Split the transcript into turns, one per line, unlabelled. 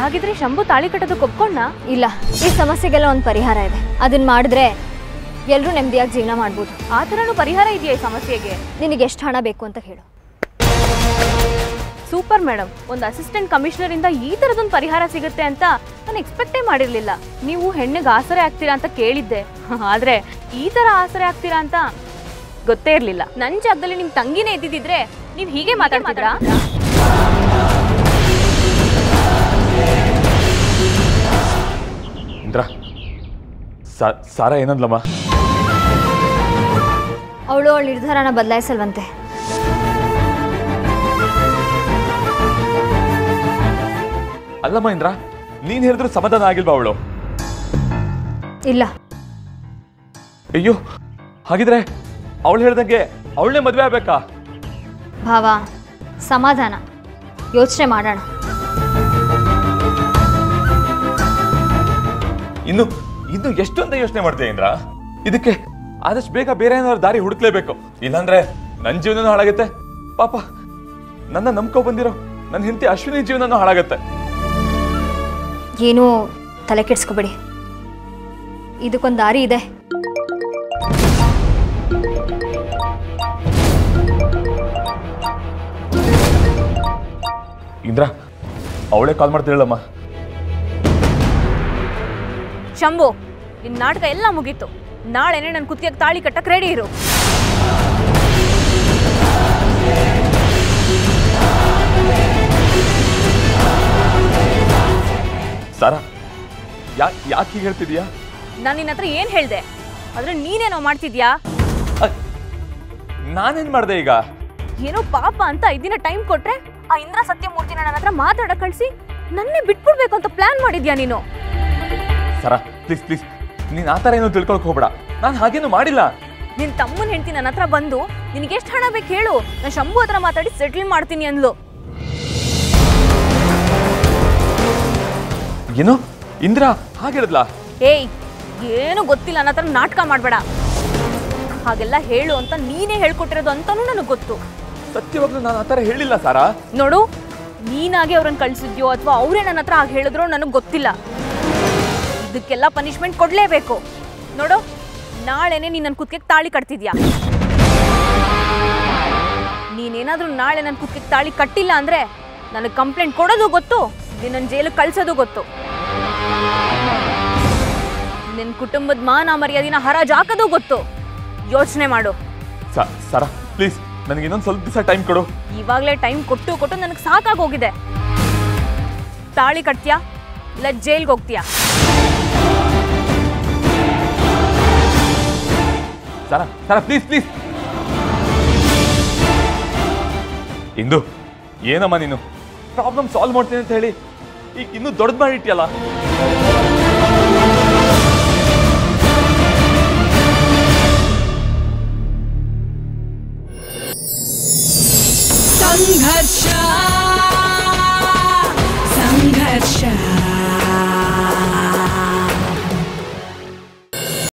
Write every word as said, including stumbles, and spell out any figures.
ಹಾಗಿದ್ರೆ ಶಂಭು ತಾಳಿ ಕಟ್ಟೋದಕ್ಕೆ ಒಪ್ಕೊಂಡ?
ಇಲ್ಲ, ಈ ಸಮಸ್ಯೆಗೆಲ್ಲ ಒಂದು ಪರಿಹಾರ ಇದೆ. ಅದನ್ನ ಮಾಡಿದ್ರೆ ಎಲ್ಲರೂ ನೆಮ್ಮದಿಯಾಗಿ ಜೀವನ ಮಾಡ್ಬೋದು.
ಆ ಥರನೂ ಪರಿಹಾರ ಇದೆಯಾ ಈ ಸಮಸ್ಯೆಗೆ?
ನಿನಗೆ ಎಷ್ಟು ಹಣ ಬೇಕು ಅಂತ ಹೇಳು.
ಸೂಪರ್ ಮೇಡಮ್, ಒಂದು ಅಸಿಸ್ಟೆಂಟ್ ಕಮಿಷನರ್ ಇಂದ ಈ ಥರದೊಂದು ಪರಿಹಾರ ಸಿಗುತ್ತೆ ಅಂತ ನಾನು ಎಕ್ಸ್ಪೆಕ್ಟೇ ಮಾಡಿರಲಿಲ್ಲ. ನೀವು ಹೆಣ್ಣಿಗೆ ಆಸರೆ ಆಗ್ತೀರಾ ಅಂತ ಕೇಳಿದ್ದೆ, ಆದರೆ ಈ ಥರ ಆಸರೆ ಆಗ್ತೀರಾ ಅಂತ ಗೊತ್ತೇ ಇರಲಿಲ್ಲ. ನನ್ನ ಜಾಗದಲ್ಲಿ ನಿಮ್ಮ ತಂಗಿನೇ ಇದ್ದಿದ್ದಿದ್ರೆ ನೀವು ಹೀಗೆ ಮಾತಾಡ್ತಿದ್ರಾ?
ಇಂದ್ರ, ಸಾರಾ ಏನಂದ್ಲಮ್ಮ?
ಅವಳು ಅವಳ ನಿರ್ಧಾರನ ಬದಲಾಯಿಸಲ್ವಂತೆ.
ಅಲ್ಲಮ್ಮ ಇಂದ್ರ, ನೀನ್ ಹೇಳಿದ್ರು ಸಮಾಧಾನ ಆಗಿಲ್ವಾ ಅವಳು?
ಇಲ್ಲ.
ಅಯ್ಯೋ, ಹಾಗಿದ್ರೆ ಅವಳು ಹೇಳ್ದಂಗೆ ಅವಳನ್ನೇ ಮದುವೆ ಆಗ್ಬೇಕಾ?
ಭಾವ, ಸಮಾಧಾನ, ಯೋಚನೆ ಮಾಡೋಣ.
ಇನ್ನು ಇನ್ನು ಎಷ್ಟೊಂದು ಯೋಚನೆ ಮಾಡ್ತೀಯ ಇಂದ್ರ? ಇದಕ್ಕೆ ಆದಷ್ಟು ಬೇಗ ಬೇರೆ ಏನಾದ್ರು ದಾರಿ ಹುಡುಕ್ಲೇಬೇಕು, ಇಲ್ಲಾಂದ್ರೆ ನನ್ನ ಜೀವನನೂ ಹಾಳಾಗುತ್ತೆ. ಪಾಪ ನನ್ನ ನಂಬ್ಕೊ ಬಂದಿರೋ ನನ್ನ ಹೆಂಡತಿ ಅಶ್ವಿನಿ ಜೀವನನೂ ಹಾಳಾಗತ್ತೆ.
ಏನೂ ತಲೆ ಕೆಡಿಸ್ಕೋಬೇಡಿ, ಇದಕ್ಕೊಂದು ದಾರಿ ಇದೆ.
ಇಂದ್ರ, ಅವಳೇ ಕಾಲ್ ಮಾಡ್ತಿರಲ್ಲಮ್ಮ.
ಶಂಭು, ನಿನ್ನ ನಾಟಕ ಎಲ್ಲ ಮುಗೀತು. ನಾಳೆನೆ ನನ್ನ ಕುತ್ತಿಗೆ ತಾಳಿ ಕಟ್ಟಕ್ಕೆ ರೆಡಿ ಇರು.
ಸಾರಾ, ಯಾಕೆ ಯಾಕೆ ಹೀಗೆ ಹೇಳ್ತಿದ್ಯಾ?
ನಾನು ನಿನ್ನ ಹತ್ರ ಏನು ಹೇಳಿದೆ, ಆದ್ರೆ ನೀನೇನೋ ಮಾಡ್ತಿದ್ಯಾ?
ನಾನೇನ್ ಮಾಡ್ದೆ ಈಗ?
ಏನೋ ಪಾಪ ಅಂತ ಐದು ದಿನ ಟೈಮ್ ಕೊಟ್ರೆ ಆ ಇಂದ್ರ ಸತ್ಯಮೂರ್ತಿನ ನನ್ನ ಹತ್ರ ಮಾತಾಡ ಕಳಿಸಿ ನನ್ನೇ ಬಿಟ್ಬಿಡ್ಬೇಕು ಅಂತ ಪ್ಲಾನ್ ಮಾಡಿದ್ಯಾ ನೀನು?
ಸಾರಾ, ಪ್ಲೀಸ್ ಪ್ಲೀಸ್, ನೀನ್ ಆ ಥರ ಏನೋ ತಿಳ್ಕೊಳಕ್ ಹೋಗ್ಬೇಡ. ನಾನು ಹಾಗೇನು ಮಾಡಿಲ್ಲ.
ನಿನ್ ತಮ್ಮನ ಹೆಂಡತಿ ನನ್ನ ಹತ್ರ ಬಂದು ನಿನಗೆ ಎಷ್ಟು ಹಣ ಬೇಕು ಹೇಳು, ನಾನು ಶಂಭು ಹತ್ರ ಮಾತಾಡಿ ಸೆಟಲ್ ಮಾಡ್ತೀನಿ ಅಂದ್ಲು.
ಏನು ಇಂದ್ರ ಹಾಗಿರದ್ಲ?
ಏಯ್, ಏನು ಗೊತ್ತಿಲ್ಲ, ನನ್ನ ಹತ್ರ ನಾಟಕ ಮಾಡಬೇಡ. ಹಾಗೆಲ್ಲ ಹೇಳು ಅಂತ ನೀನೇ ಹೇಳ್ಕೊಟ್ಟಿರೋದು ಅಂತಾನೂ ನನಗೆ ಗೊತ್ತು.
ಸತ್ಯವಾಗ್ಲೂ ನಾನು ಆ ಥರ ಹೇಳಿಲ್ಲ ಸಾರಾ.
ನೋಡು, ನೀನಾಗೆ ಅವ್ರನ್ನ ಕಳಿಸಿದ್ಯೋ ಅಥವಾ ಅವರೇ ನನ್ನ ಹತ್ರ ಹಾಗೆ ಹೇಳಿದ್ರೋ ನನಗೆ ಗೊತ್ತಿಲ್ಲ. ಇದಕ್ಕೆಲ್ಲ ಪನಿಷ್ಮೆಂಟ್ ಕೊಡ್ಲೇಬೇಕು. ನೋಡು, ನಾಳೆನೆ ನೀನು ನನ್ನ ಕುತ್ತಿಗೆ ತಾಳಿ ಕಟ್ತಿದ್ಯಾ. ನೀನೇನಾದ್ರೂ ನಾಳೆ ನನ್ನ ಕುತ್ತಿಗೆ ತಾಳಿ ಕಟ್ಟಿಲ್ಲ ಅಂದ್ರೆ ನನಗೆ ಕಂಪ್ಲೇಂಟ್ ಕೊಡೋದು ಗೊತ್ತು, ನಿನ್ನ ಜೈಲಿಗೆ ಕಳ್ಸೋದು ಗೊತ್ತು. ನಿನ್ನ ಕುಟುಂಬದ ಮಾನ ಮರ್ಯಾದಿನ ಹರಾಜು ಹಾಕೋದು ಗೊತ್ತು. ಯೋಚನೆ ಮಾಡು.
ಸಾರಾ, ಪ್ಲೀಸ್ ನನಗೆ ಇನ್ನೊಂದು ಸ್ವಲ್ಪ ದಿವಸ ಟೈಮ್ ಕೊಡು.
ಇವಾಗಲೇ ಟೈಮ್ ಕೊಟ್ಟು ಕೊಟ್ಟು ನನಗೆ ಸಾಕಾಗೋಗಿದೆ. ತಾಳಿ ಕಟ್ತೀಯಾ ಇಲ್ಲ ಜೈಲ್ಗೆ ಹೋಗ್ತೀಯಾ?
Sara, Sara, please please. ಇಂದು, ಏನಮ್ಮ ನೀನು ಪ್ರಾಬ್ಲಮ್ ಸಾಲ್ವ್ ಮಾಡ್ತೀನಿ ಅಂತ ಹೇಳಿ ಈಗ ಇನ್ನೂ ದೊಡ್ಡದು ಮಾಡಿಟ್ಟಿಯಲ್ಲ.
ಸಂಘರ್ಷ ಸಂಘರ್ಷ